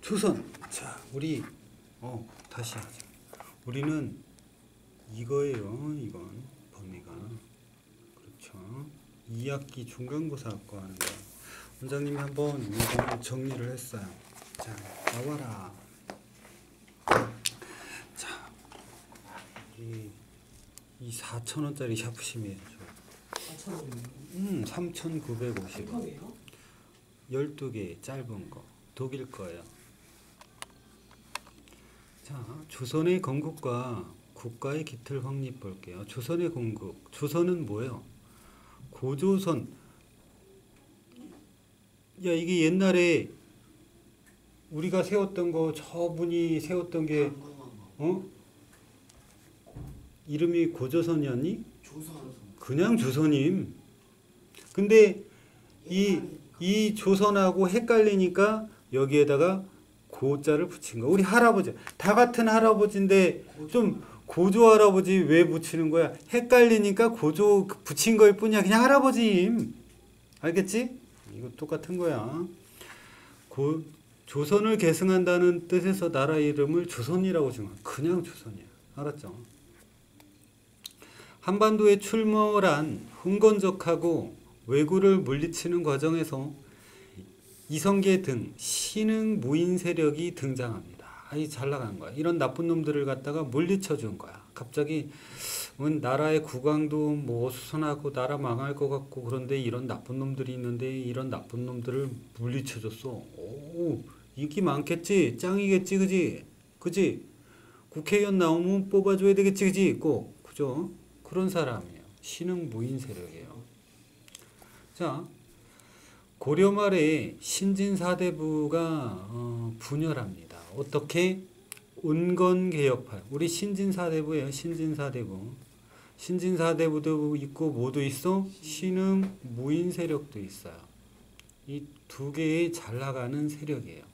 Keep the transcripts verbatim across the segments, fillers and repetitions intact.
조선. 자, 우리 어 다시 하자. 우리는 이거예요. 이건 범위가 그렇죠. 이 학기 중간고사학과 하는 거. 원장님이 한번 이거 정리를 했어요. 자, 나와라. 자, 이, 이 사천 원짜리 샤프심이에요. 사천 원. 음, 삼천구백오십 원. 컵이에요? 열두 개 짧은 거. 독일 거예요. 자, 조선의 건국과 국가의 기틀 확립 볼게요. 조선의 건국. 조선은 뭐예요? 고조선. 야, 이게 옛날에 우리가 세웠던 거, 저분이 세웠던 게, 어? 이름이 고조선이었니? 조선. 그냥 조선임. 근데 이, 이 조선하고 헷갈리니까 여기에다가 고자를 붙인 거. 우리 할아버지. 다 같은 할아버지인데 좀 고조 할아버지 왜 붙이는 거야? 헷갈리니까 고조 붙인 거일 뿐이야. 그냥 할아버지임. 알겠지? 이거 똑같은 거야. 고, 조선을 계승한다는 뜻에서 나라 이름을 조선이라고 정한. 그냥 조선이야. 알았죠? 한반도에 출몰한 흥건적하고 왜구를 물리치는 과정에서 이성계 등 신흥 무인 세력이 등장합니다. 아이 잘 나간 거야. 이런 나쁜 놈들을 갖다가 물리쳐 준 거야. 갑자기 나라의 국왕도 뭐 수선하고 나라 망할 것 같고 그런데 이런 나쁜 놈들이 있는데 이런 나쁜 놈들을 물리쳐 줬어. 오, 인기 많겠지? 짱이겠지, 그지? 그지? 국회의원 나오면 뽑아줘야 되겠지, 그지? 꼭, 그죠? 그런 사람이에요. 신흥 무인 세력이에요. 자, 고려 말에 신진사대부가 어, 분열합니다. 어떻게? 온건개혁派. 우리 신진사대부예요. 신진사대부. 신진사대부도 있고 뭐도 있어? 신흥 무인 세력도 있어요. 이 두 개의 잘 나가는 세력이에요.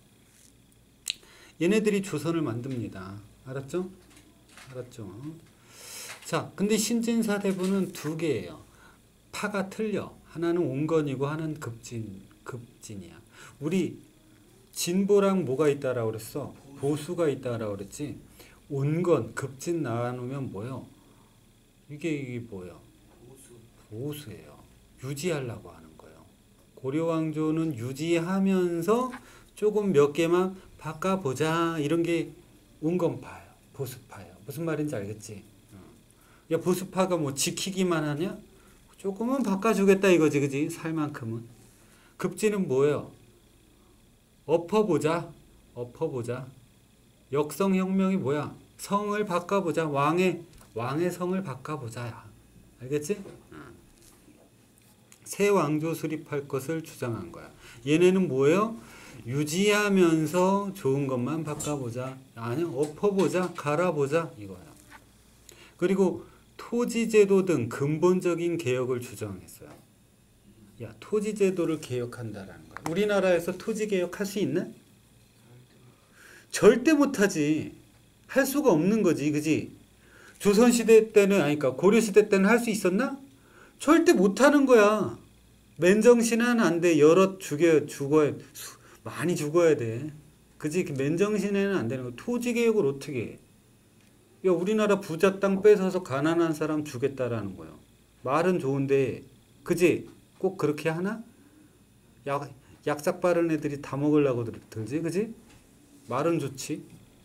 얘네들이 조선을 만듭니다. 알았죠? 알았죠? 자, 근데 신진사대부는 두 개예요. 파가 틀려. 하나는 온건이고 하나는 급진, 급진이야. 우리 진보랑 뭐가 있다라고 그랬어? 보수가 있다라고 그랬지. 온건, 급진 나누면 뭐요? 이게 이게 뭐요? 보수. 보수예요. 유지하려고 하는 거예요. 고려 왕조는 유지하면서 조금 몇 개만 바꿔보자 이런 게 온건파예요. 보수파예요. 무슨 말인지 알겠지? 야, 보수파가 뭐 지키기만 하냐? 조금은 바꿔주겠다 이거지, 그지? 살 만큼은. 급진은 뭐예요? 엎어보자. 엎어보자. 역성혁명이 뭐야? 성을 바꿔보자. 왕의, 왕의 성을 바꿔보자. 알겠지? 새 왕조 수립할 것을 주장한 거야. 얘네는 뭐예요? 유지하면서 좋은 것만 바꿔보자. 아니, 엎어보자. 갈아보자. 이거야. 그리고 토지제도 등 근본적인 개혁을 주장했어요. 야, 토지제도를 개혁한다라는 거야. 우리나라에서 토지개혁 할 수 있나? 절대 못하지. 할 수가 없는 거지, 그지? 조선시대 때는, 아니, 그러니까 고려시대 때는 할 수 있었나? 절대 못하는 거야. 맨정신은 안 돼. 여러 죽여, 죽어야, 수, 많이 죽어야 돼. 그지? 맨정신에는 안 되는 거야. 토지개혁을 어떻게 해? 야, 우리나라 부자 땅 뺏어서 가난한 사람 주겠다라는 거예요. 말은 좋은데, 그지? 꼭 그렇게 하나? 약, 약삭 바른 애들이 다 먹으려고 들지, 그지? 말은 좋지.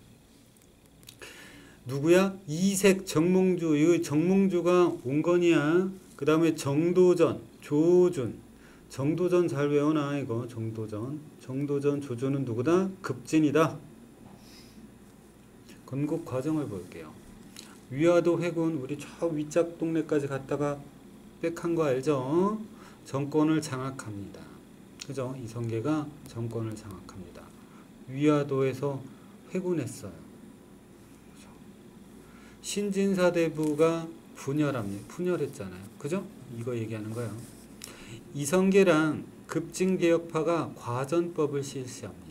누구야? 이색 정몽주. 이 정몽주가 온건이야. 그 다음에 정도전, 조준. 정도전 잘 외워놔, 이거. 정도전. 정도전, 조준은 누구다? 급진이다. 건국 과정을 볼게요. 위화도 회군, 우리 저 위짝 동네까지 갔다가 빽한 거 알죠? 정권을 장악합니다. 그죠? 이성계가 정권을 장악합니다. 위화도에서 회군했어요. 그죠? 신진사대부가 분열합니다. 분열했잖아요. 그죠? 이거 얘기하는 거예요. 이성계랑 급진개혁파가 과전법을 실시합니다.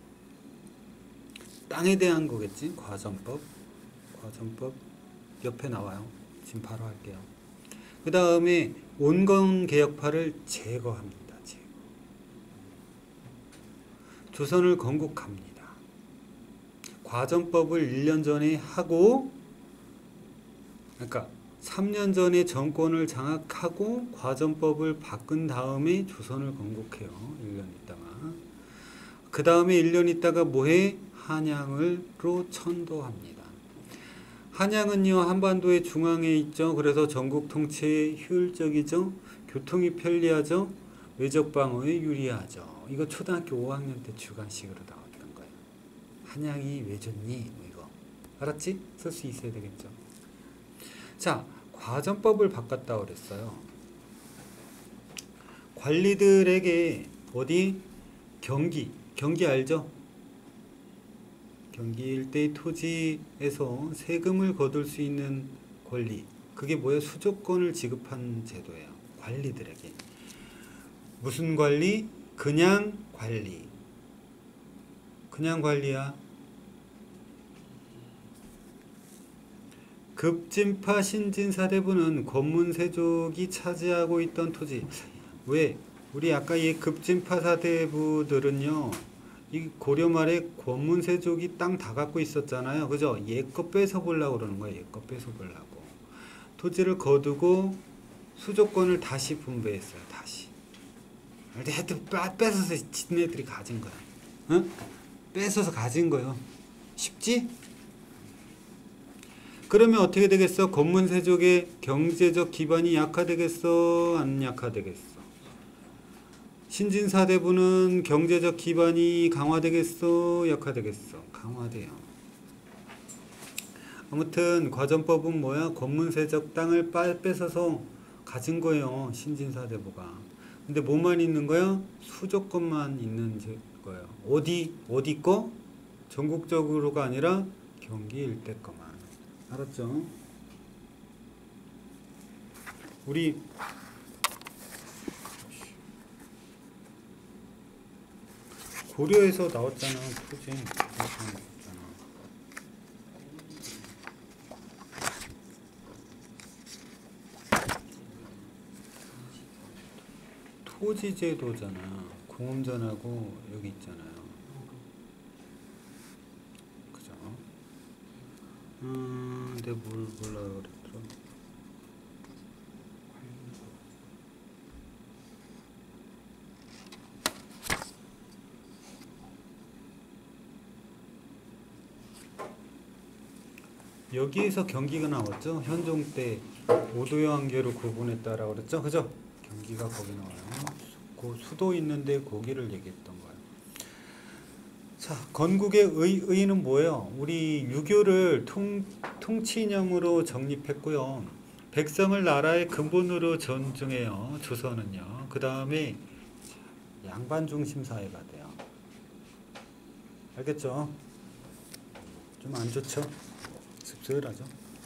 땅에 대한 거겠지? 과전법. 과전법 옆에 나와요. 지금 바로 할게요. 그 다음에 온건개혁파를 제거합니다. 제거. 조선을 건국합니다. 과전법을 일 년 전에 하고, 그러니까 삼 년 전에 정권을 장악하고 과전법을 바꾼 다음에 조선을 건국해요. 일 년 있다가. 그 다음에 일 년 있다가 뭐해? 한양으로 천도합니다. 한양은요, 한반도의 중앙에 있죠. 그래서 전국 통치에 효율적이죠. 교통이 편리하죠. 외적 방어에 유리하죠. 이거 초등학교 오 학년 때 주관식으로 나왔던 거예요. 한양이 왜 좋니? 뭐 이거. 알았지? 쓸 수 있어야 되겠죠. 자, 과전법을 바꿨다 그랬어요. 관리들에게 어디? 경기. 경기 알죠? 경기 일대의 토지에서 세금을 거둘 수 있는 권리. 그게 뭐예요? 수조권을 지급한 제도예요. 관리들에게. 무슨 관리? 그냥 관리. 그냥 관리야. 급진파 신진사대부는 권문세족이 차지하고 있던 토지. 왜? 우리 아까 이 급진파 사대부들은요, 이 고려 말에 권문세족이 땅 다 갖고 있었잖아요. 그죠? 얘거 뺏어 보려고 그러는 거예요. 얘거 뺏어 보려고. 토지를 거두고 수조권을 다시 분배했어요. 다시. 하여튼 뺏어서 지네들이 가진 거야. 응? 뺏어서 가진 거예요. 쉽지? 그러면 어떻게 되겠어? 권문세족의 경제적 기반이 약화되겠어? 안 약화되겠어? 신진사대부는 경제적 기반이 강화되겠어? 약화되겠어? 강화돼요. 아무튼 과전법은 뭐야? 권문세적 땅을 뺏어서 가진 거예요. 신진사대부가. 근데 뭐만 있는 거야? 수조권만 있는 거예요. 어디? 어디 거? 전국적으로가 아니라 경기 일대 거만. 알았죠? 우리 고려에서 나왔잖아. 토지. 토지제도잖아. 공업전하고 여기 있잖아요. 그죠? 음, 근데 뭘 몰라 그랬더라. 여기에서 경기가 나왔죠. 현종 때 오도여한계로 구분했다라고 그랬죠. 그죠? 경기가 거기 나와요. 그 수도 있는데 거기를 얘기했던 거예요. 자, 건국의 의, 의는 뭐예요? 우리 유교를 통, 통치 이념으로 정립했고요. 백성을 나라의 근본으로 존중해요. 조선은요. 그 다음에 양반 중심 사회가 돼요. 알겠죠? 좀 안 좋죠? 씁쓸하죠?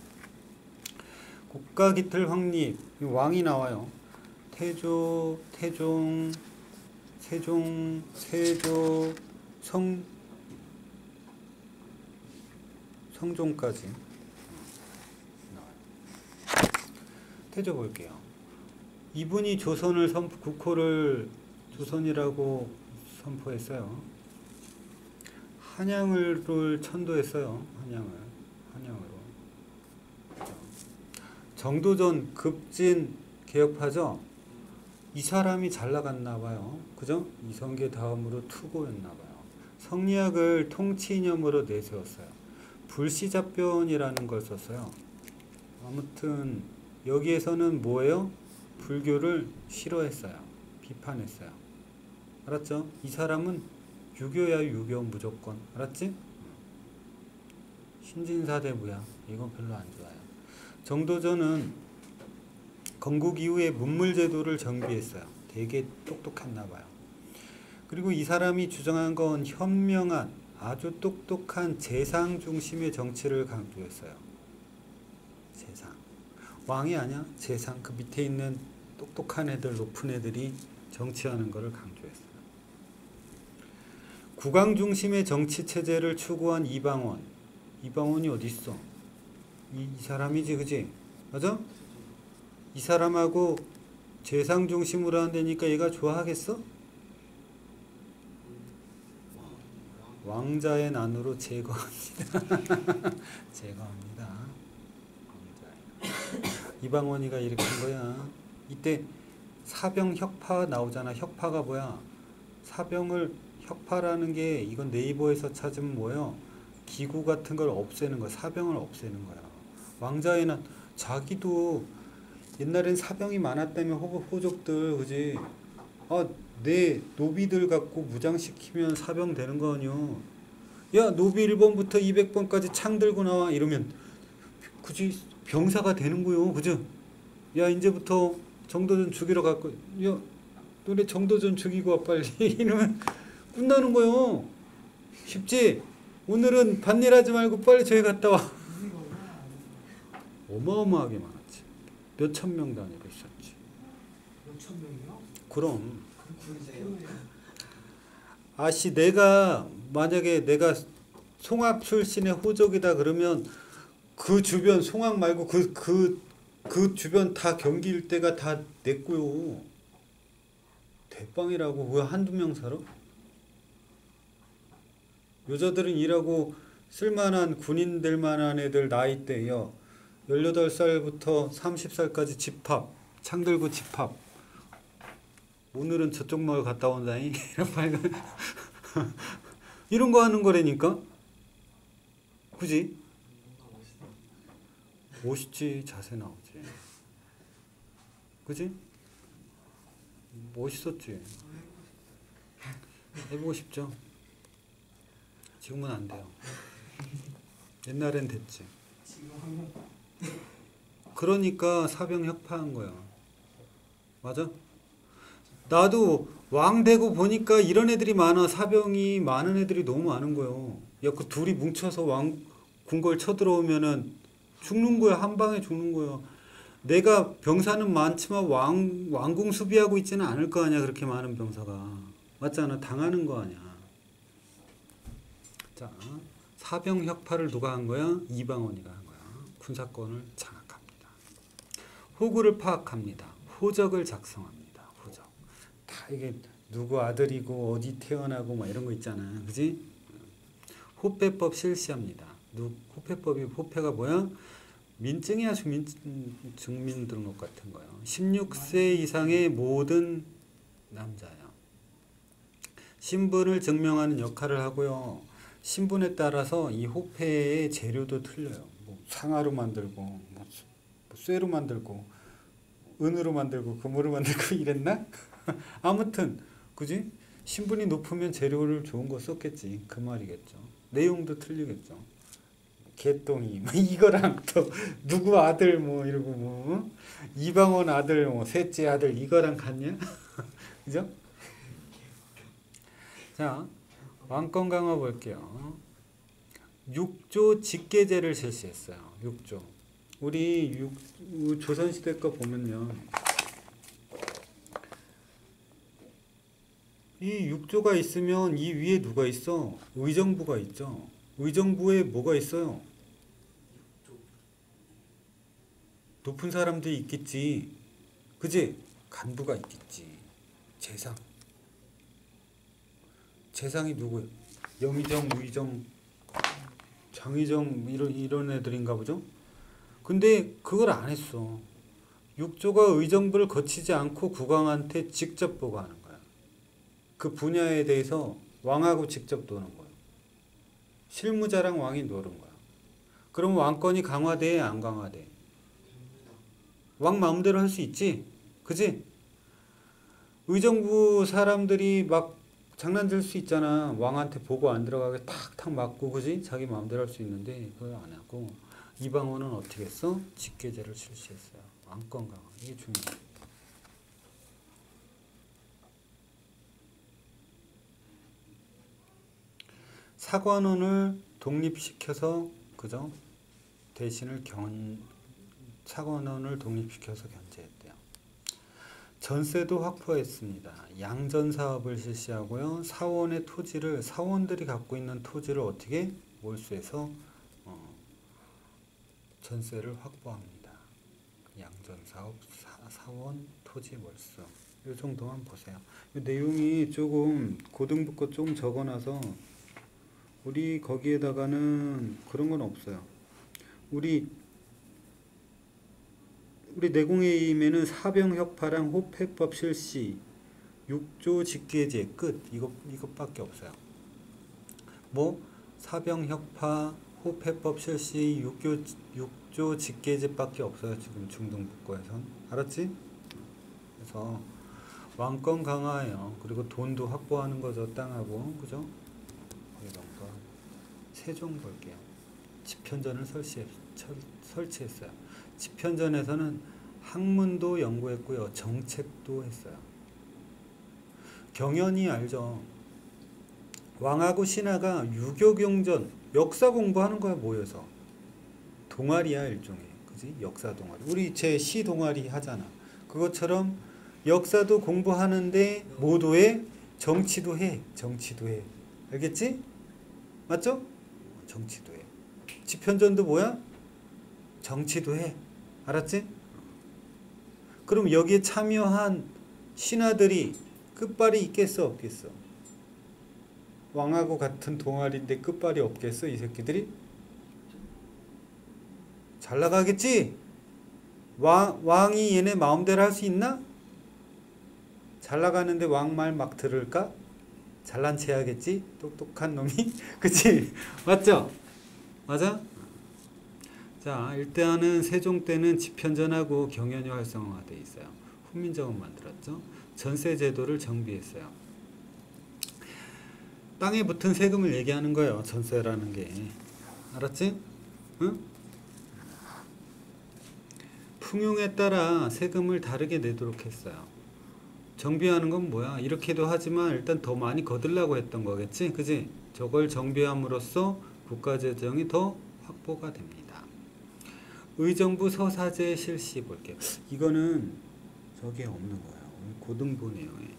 국가기틀 확립, 왕이 나와요. 태조, 태종, 세종, 세조, 성, 성종까지 나와요. 태조 볼게요. 이분이 조선을 선포, 국호를 조선이라고 선포했어요. 한양을 천도했어요. 한양을. 한양으로. 정도전 급진 개혁파죠. 이 사람이 잘 나갔나 봐요. 그죠? 이성계 다음으로 투고였나 봐요. 성리학을 통치 이념으로 내세웠어요. 불시잡변이라는 걸 썼어요. 아무튼 여기에서는 뭐예요? 불교를 싫어했어요. 비판했어요. 알았죠? 이 사람은 유교야. 유교 무조건. 알았지? 신진사대부야. 이건 별로 안 좋아요. 정도전은 건국 이후에 문물제도를 정비했어요. 되게 똑똑했나 봐요. 그리고 이 사람이 주장한 건 현명한 아주 똑똑한 재상 중심의 정치를 강조했어요. 재상. 왕이 아니야. 재상. 그 밑에 있는 똑똑한 애들, 높은 애들이 정치하는 것을 강조했어요. 국왕 중심의 정치 체제를 추구한 이방원. 이방원이 어디 있어? 이, 이 사람이지, 그지? 맞아? 이 사람하고 재상 중심으로 한다니까 얘가 좋아하겠어? 왕자의 난으로 제거합니다. 제거합니다. 왕자의. 이방원이가 이렇게 한 거야. 이때 사병 혁파 나오잖아. 혁파가 뭐야? 사병을 혁파라는 게 이건 네이버에서 찾으면 뭐예요? 기구 같은 걸 없애는 거야. 사병을 없애는 거야. 왕자의 난 자기도 옛날엔 사병이 많았다며 호, 호족들 그지? 아, 내 노비들 갖고 무장시키면 사병 되는 거 아니요? 야, 노비 일 번부터 이백 번까지 창 들고 나와 이러면 그지 병사가 되는 거요, 그죠? 야, 이제부터 정도전 죽이러 갈 거. 야, 너네 정도전 죽이고 와 빨리 이러면 끝나는 거요. 쉽지? 오늘은 밭일하지 말고 빨리 저기 갔다 와. 어마어마하게 많았지. 몇천 명 단위로 있었지. 몇천 명이요? 그럼. 그러세요? 아씨, 내가 만약에 내가 송악 출신의 호족이다 그러면 그 주변 송악 말고 그 그 그 주변 다 경기 일대가 다 냈고요. 대빵이라고 왜 한두 명 살아? 여자들은 일하고 쓸만한 군인 될 만한 애들 나이대요. 열여덟 살부터 서른 살까지 집합, 창 들고 집합. 오늘은 저쪽 마을 갔다 온다니. 이런 거 하는 거라니까. 그지? 멋있지. 자세 나오지. 그지? 멋있었지. 해보고 싶죠? 지금은 안 돼요. 옛날엔 됐지. 그러니까 사병 혁파한 거야. 맞아? 나도 왕 되고 보니까 이런 애들이 많아. 사병이 많은 애들이 너무 많은 거예요. 야, 그 둘이 뭉쳐서 왕 궁궐 쳐들어오면은 죽는 거야. 한 방에 죽는 거야. 내가 병사는 많지만 왕 왕궁 수비하고 있지는 않을 거 아니야. 그렇게 많은 병사가. 맞잖아. 당하는 거 아니야. 자, 사병 혁파를 누가 한 거야? 이방원이가 한 거야. 군사권을 장악합니다. 호구를 파악합니다. 호적을 작성합니다. 호적. 다 이게 누구 아들이고 어디 태어나고 막 이런 거 있잖아. 그지? 호패법 실시합니다. 누, 호패법이 호패가 뭐야? 민증이야 주민, 주민등록 같은 거요. 십육 세 이상의 모든 남자야. 신분을 증명하는 역할을 하고요. 신분에 따라서 이 호패의 재료도 틀려요. 뭐 상아로 만들고, 뭐 쇠로 만들고, 은으로 만들고, 금으로 만들고 이랬나? 아무튼 그지? 신분이 높으면 재료를 좋은 거 썼겠지. 그 말이겠죠. 내용도 틀리겠죠. 개똥이 뭐 이거랑 또 누구 아들 뭐 이러고 뭐 이방원 아들 뭐 셋째 아들 이거랑 같냐? 그죠? 자, 왕권 강화 볼게요. 육 조 직계제를 실시했어요. 육 조. 우리 육, 조선시대 거 보면요. 이 육 조가 있으면 이 위에 누가 있어? 의정부가 있죠. 의정부에 뭐가 있어요? 높은 사람들이 있겠지. 그지? 간부가 있겠지. 재상. 재상이 누구예요? 영의정, 우의정, 장의정 이런 이런 애들인가 보죠. 근데 그걸 안 했어. 육 조가 의정부를 거치지 않고 국왕한테 직접 보고하는 거야. 그 분야에 대해서 왕하고 직접 노는 거야. 실무자랑 왕이 노는 거야. 그럼 왕권이 강화돼, 안 강화돼? 왕 마음대로 할 수 있지? 그지? 의정부 사람들이 막 장난질 수 있잖아. 왕한테 보고 안 들어가게 탁탁 맞고, 그지? 자기 마음대로 할 수 있는데 그걸 안 하고 이방원은 어떻게 했어? 직계제를 실시했어요. 왕권 강화. 이게 중요해. 사관원을 독립시켜서, 그죠? 대신을 견 사관원을 독립시켜서 견제했대요. 전세도 확보했습니다. 양전 사업을 실시하고요. 사원의 토지를 사원들이 갖고 있는 토지를 어떻게 몰수해서 어, 전세를 확보합니다. 양전 사업, 사, 사원 토지 몰수. 이 정도만 보세요. 이 내용이 조금 고등부 거 조금 적어놔서 우리 거기에다가는 그런 건 없어요. 우리 우리 내공회의면은 사병혁파랑 호패법 실시, 육조 직계제 끝. 이거 이것밖에 없어요. 뭐 사병혁파, 호패법 실시, 육조 육조 직계제밖에 없어요. 지금 중등부고에선. 알았지? 그래서 왕권 강화예요. 그리고 돈도 확보하는 거죠. 땅하고. 그죠? 거기 정도. 세종 볼게요. 집현전을 설치, 설치했어요. 집현전에서는 학문도 연구했고요. 정책도 했어요. 경연이 알죠? 왕하고 신하가 유교경전, 역사 공부하는 거야, 모여서. 동아리야, 일종의. 그지? 역사 동아리. 우리 제 시 동아리 하잖아. 그것처럼 역사도 공부하는데 모두의 정치도 해. 정치도 해. 알겠지? 맞죠? 정치도 해. 집현전도 뭐야? 정치도 해. 알았지? 그럼 여기에 참여한 신하들이 끝발이 있겠어, 없겠어? 왕하고 같은 동아리인데 끝발이 없겠어, 이 새끼들이? 잘 나가겠지? 왕, 왕이 얘네 마음대로 할 수 있나? 잘 나가는데 왕 말 막 들을까? 잘난 체 하겠지? 똑똑한 놈이? 그치? 맞죠? 맞아? 자, 일단은 세종 때는 집현전하고 경연이 활성화되어 있어요. 훈민정음 만들었죠. 전세제도를 정비했어요. 땅에 붙은 세금을 얘기하는 거예요. 전세라는 게. 알았지? 응? 풍용에 따라 세금을 다르게 내도록 했어요. 정비하는 건 뭐야? 이렇게도 하지만 일단 더 많이 거들라고 했던 거겠지? 그지? 저걸 정비함으로써 국가재정이 더 확보가 됩니다. 의정부 서사제 실시 볼게요. 이거는 저게 없는 거예요. 고등부 내용에.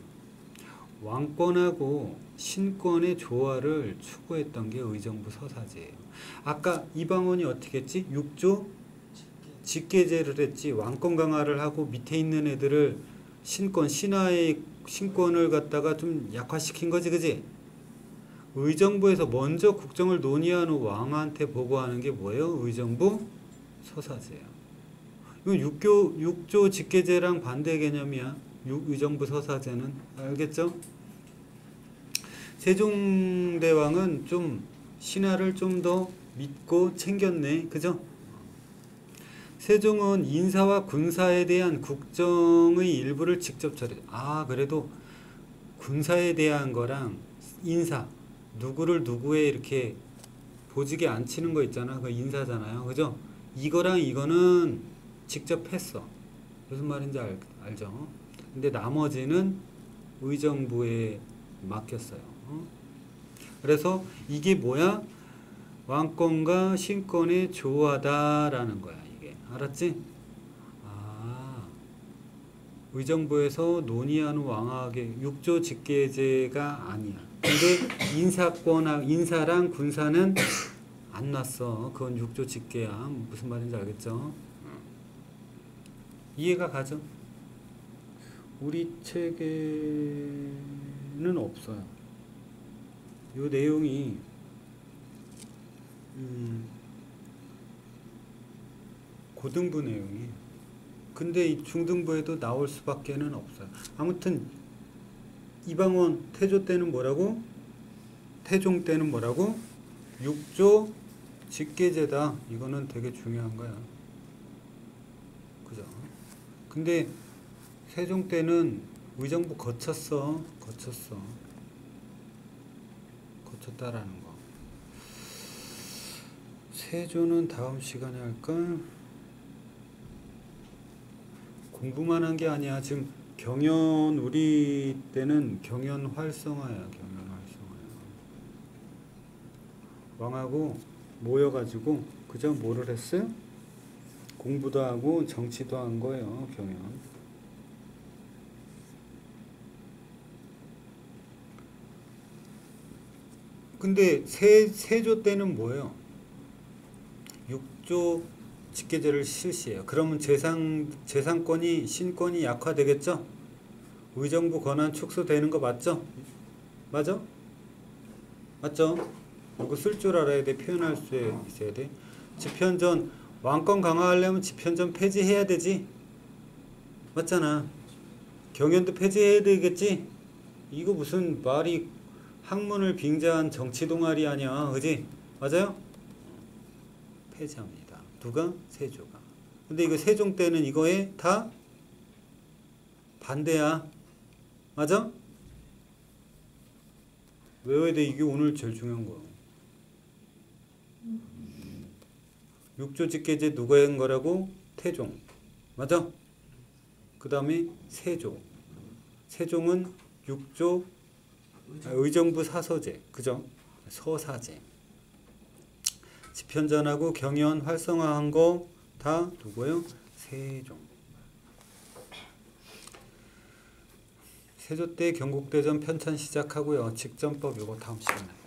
왕권하고 신권의 조화를 추구했던 게 의정부 서사제예요. 아까 이방원이 어떻게 했지? 육조 직계제를 했지. 왕권 강화를 하고 밑에 있는 애들을 신권, 신하의 신권을 갖다가 좀 약화시킨 거지, 그지? 의정부에서 먼저 국정을 논의한 후 왕한테 보고하는 게 뭐예요? 의정부 서사제예요. 이건 육교, 육조 직계제랑 반대 개념이야. 육, 의정부 서사제는. 알겠죠? 세종대왕은 좀 신하를 좀 더 믿고 챙겼네. 그죠? 세종은 인사와 군사에 대한 국정의 일부를 직접 처리. 아, 그래도 군사에 대한 거랑 인사, 누구를 누구에 이렇게 보직에 앉히는 거 있잖아. 그 인사잖아요. 그죠? 이거랑 이거는 직접 했어. 무슨 말인지 알, 알죠? 근데 나머지는 의정부에 맡겼어요. 어? 그래서 이게 뭐야? 왕권과 신권의 조화다라는 거야. 이게. 알았지? 아, 의정부에서 논의한 왕학의 육조 직계제가 아니야. 근데 인사권, 인사랑 군사는 안 났어. 그건 육조 직계야. 무슨 말인지 알겠죠? 이해가 가죠? 우리 책에는 없어요. 요 내용이 음, 고등부 내용이. 근데 이 중등부에도 나올 수밖에는 없어요. 아무튼 이방원 태조 때는 뭐라고? 태종 때는 뭐라고? 육조 직계제다. 이거는 되게 중요한 거야. 그죠? 근데 세종 때는 의정부 거쳤어. 거쳤어. 거쳤다라는 거. 세조는 다음 시간에 할까? 공부만 한 게 아니야. 지금 경연, 우리 때는 경연 활성화야. 경연 활성화야. 왕하고 모여가지고 그저 뭐를 했어요? 공부도 하고 정치도 한 거예요. 경연. 근데 세, 세조 때는 뭐예요? 육조 직계제를 실시해요. 그러면 재상, 재상권이 신권이 약화되겠죠? 의정부 권한 축소되는 거 맞죠? 맞아? 맞죠? 이거 쓸 줄 알아야 돼. 표현할 수 있어야 돼. 집현전 왕권 강화하려면 집현전 폐지해야 되지. 맞잖아. 경연도 폐지해야 되겠지. 이거 무슨 말이 학문을 빙자한 정치 동아리 아니야, 그지? 맞아요? 폐지합니다. 누가? 세조가. 근데 이거 세종 때는 이거에 다 반대야. 맞아? 외워야 돼. 이게 오늘 제일 중요한 거야. 육조 직계제 누가 한 거라고? 태종. 맞아? 그 다음에 세조. 세종은 육조 의정부 사서제. 그죠? 서사제. 집현전하고 경연 활성화한 거 다 누구예요? 세종. 세조 때 경국대전 편찬 시작하고요. 직전법 이거 다음 시간에